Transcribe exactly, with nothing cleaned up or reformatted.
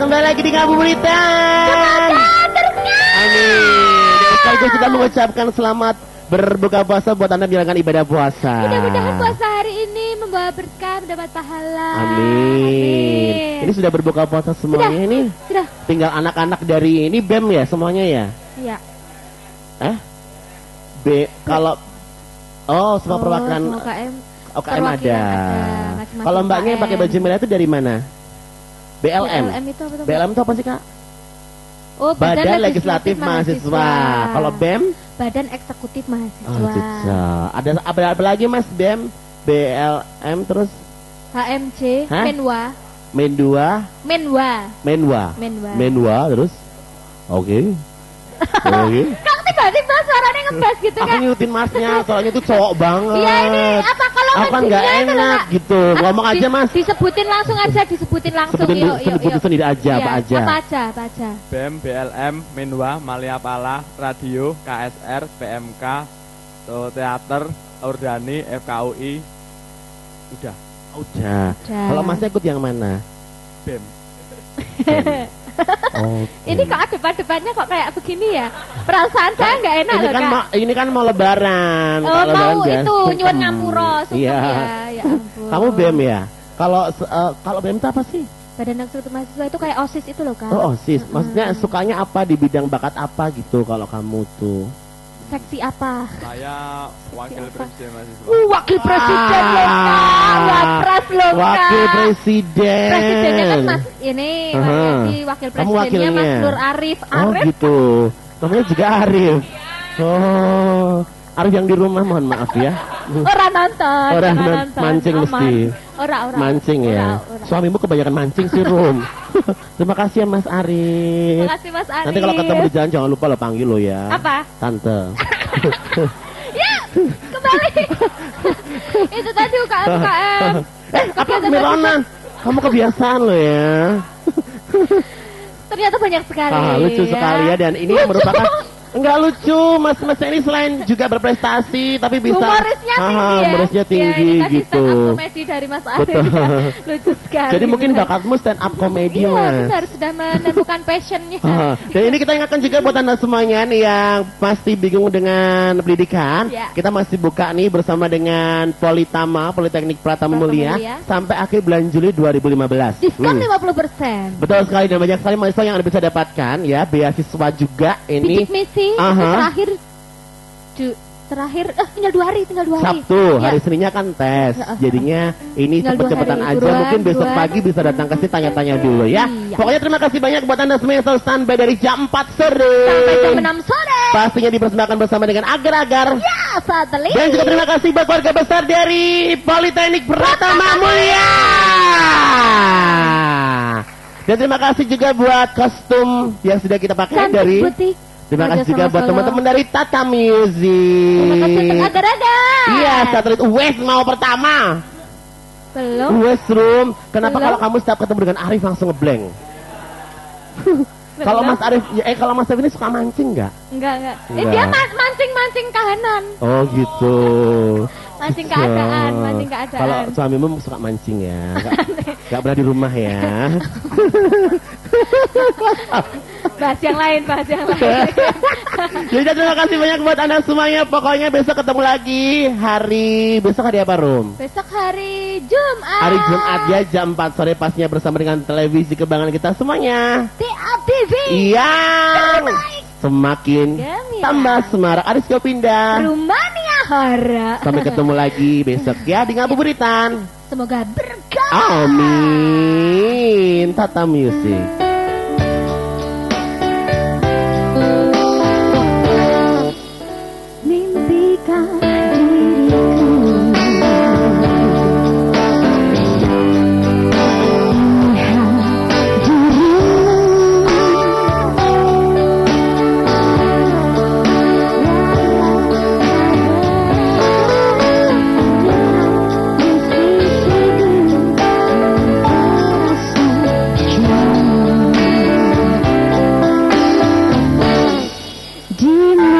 kembali lagi di Ngabuburitan. Amin. Dan sekaligus kita mengucapkan selamat berbuka puasa buat Anda menjalankan ibadah puasa. Mudah-mudahan puasa hari ini membawa berkah, mendapat pahala. Amin. Amin. Ini sudah berbuka puasa semuanya sudah, ini. Sudah. Tinggal anak-anak dari ini B E M ya semuanya ya? Iya. Eh? B kalau oh semua oh, perwakilan O K M. O K M ada. ada. Kalau mbaknya pakai baju merah itu dari mana? B L M. B L M itu apa? B L M itu apa sih, Kak? Oh, Badan, Badan Legislatif, Legislatif Mahasiswa. Mahasiswa. Kalau B E M? Badan Eksekutif Mahasiswa. Oh, ada apa, apa lagi Mas B E M? B L M terus? H M C. Hah? Menwa. Mendua. Menwa. Menwa. Menwa. Menwa terus? Oke. Okay. Oke. Okay. Tiba-tiba suaranya ngebas gitu kan. Aku nyutin masnya, soalnya itu cowok banget. Iya ini apa kalau apa nggak enak itu gitu. Ngomong aja mas. Disebutin langsung aja, disebutin langsung. Sebutin, yuk, yuk, sebutin yuk. Sendiri aja, iya, apa aja. Apa aja, apa aja. B E M, B L M, Menwa, Maliapala, Radio, K S R, P M K, Teater, Ordani, F K U I. Udah. Udah. Udah. Kalau masnya ikut yang mana? B E M. Oh, ini kok depan-depannya kok kayak begini ya? Perasaan saya nggak enak ini loh, kan Kak. Mau, ini kan mau lebaran. Oh, mau lebaran itu nyuwun ngapura, iya. ya. Ya ampun. Kamu B E M ya? Kalau uh, kalau B E M itu apa sih? Badan Eksekutif Mahasiswa itu kayak OSIS itu loh, Kak. Oh, OSIS. Maksudnya hmm. sukanya apa di bidang bakat apa gitu kalau kamu tuh? Seksi apa? Saya wakil presiden mahasiswa. Uh, wakil presiden loh, Kak. Wapres loh, Kak. Wakil presiden. Presidennya kan Mas ini, uh-huh. Wakil, wakil presidennya Mas Nur Arif. Oh gitu. Namanya juga Arif. Oh, Arif yang di rumah mohon maaf ya. Orang nonton. Orang nonton. Mancing Aman. mesti. Orang-orang. Mancing ya. Ora, ora. Suamimu kebanyakan mancing sih Rum. Terima kasih ya Mas Arif. Terima kasih Mas Arif. Nanti kalau ketemu di jalan jangan lupa lo panggil lo ya. Apa? Tante. Ya, kembali. Itu tadi U K M U K M. Eh, apa Mironan? Kamu kebiasaan lo ya. Ternyata banyak sekali. Ah, lucu ya. sekali ya dan ini lucu. merupakan enggak lucu, Mas Mas ini selain juga berprestasi tapi bisa humorisnya tinggi, ah, ya? humorisnya tinggi ya, gitu. Stand up komedi dari Mas Arif. Ya. Lucu sekali. Jadi mungkin bakatmu stand up komedi, iya, Mas. Iya, benar sudah menemukan passionnya. Ah, dan ini kita ingatkan juga buat Anda semuanya nih yang pasti bingung dengan pendidikan. Ya. Kita masih buka nih bersama dengan Politama, Politeknik Pratama Mulia, Mulia sampai akhir bulan Juli dua ribu lima belas. Diskon hmm. lima puluh persen. Betul sekali dan banyak sekali mahasiswa yang Anda bisa dapatkan ya, beasiswa juga ini. Bidik misi uh-huh. terakhir ju, terakhir eh tinggal dua hari tinggal dua hari Sabtu ya. Hari Seninnya kan tes uh-huh. jadinya ini cepet-cepetan aja buruan, mungkin besok buruan. Pagi bisa datang ke sini tanya-tanya dulu ya iya. Pokoknya terima kasih banyak buat Anda semua yang selalu standby dari jam empat sore sampai jam enam sore pastinya dipersembahkan bersama dengan agar-agar ya satelit dan juga terima kasih buat keluarga besar dari Politeknik Pratama Mulia dan terima kasih juga buat kostum yang sudah kita pakai Cantik dari butik. Terima kasih juga buat teman-teman dari Tata Music. Terima kasih untuk agar-agar. Iya, satelit West mau pertama. Belum. West Room. Kenapa Belum. Kalau kamu setiap ketemu dengan Arif langsung ngeblank? Kalau Mas Arif, ya, eh kalau Mas Arif ini suka mancing nggak? Enggak, enggak. Eh, dia mancing-mancing kahanan. Oh gitu. Mancing keadaan, mancing keadaan. Kalau suamimu suka mancing ya, nggak pernah di rumah ya. Bahas yang lain, bahas yang lain. Jadi terima kasih banyak buat Anda semuanya. Pokoknya besok ketemu lagi hari besok hari apa Rum? Besok hari Jumat. Hari Jumat ya jam empat sore pastinya bersama dengan televisi kebanggaan kita semuanya. T A T V. Iya. Semakin Gemilang. Tambah semarak. Arisko pindah Rumania Hara. Sampai ketemu lagi besok ya di Ngabuburitan. Semoga berkah. Amin. Tata Music. Mimpikan Di